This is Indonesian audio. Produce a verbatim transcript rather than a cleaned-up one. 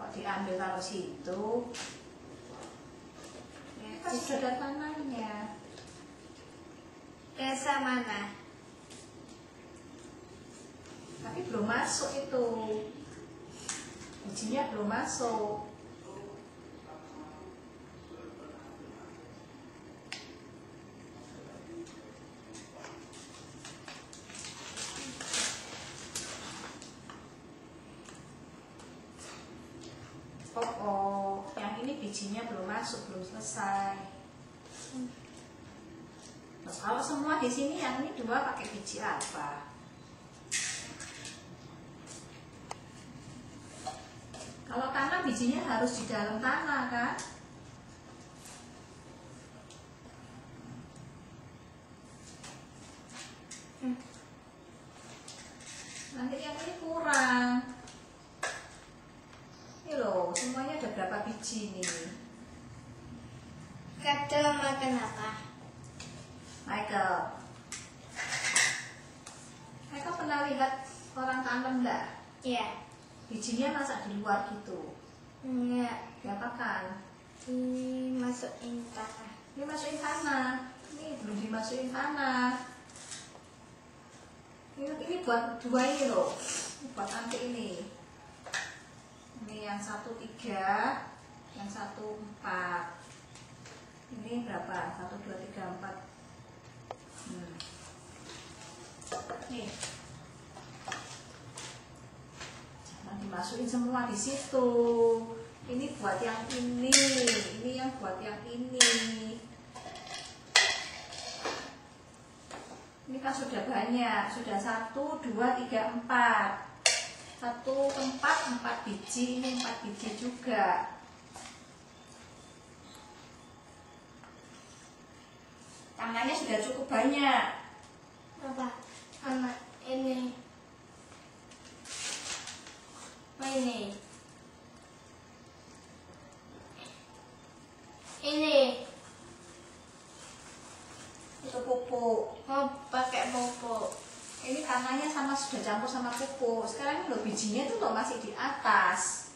kok diambil taruh situ. Ya, kan sudah ada tanahnya. Desa mana? Tapi belum masuk itu. Bijinya belum masuk. Oh, oh, yang ini bijinya belum masuk, belum selesai. Terus kalau semua di sini yang ini dua pakai biji apa? Kalau tanah bijinya harus di dalam tanah kan? Hmm. Nanti yang ini kurang. Ini loh, semuanya ada berapa biji nih? Kadang makan apa? Michael, Michael pernah lihat orang tanam enggak? Iya. Bijinya masa di luar gitu? Enggak. Diapakan? Dimasukin tanah. Ini masukin tanah. Ini belum dimasukin tanah. Ini, ini buat dua ini loh. Ini buat nanti ini. Ini yang satu tiga, yang satu empat. Ini berapa? Satu dua tiga empat. Hmm. Nih. Jangan dimasukin semua di situ. Ini buat yang ini, ini yang buat yang ini. Ini kan sudah banyak, sudah satu, dua, tiga, empat. Satu tempat empat biji, ini empat biji juga. Tangannya sudah cukup banyak. Apa? Anak ini. Oh, ini. Ini. Itu pupuk. Mau pakai pupuk. Ini tanahnya sama sudah campur sama pupuk. Sekarang ini loh bijinya tuh loh masih di atas.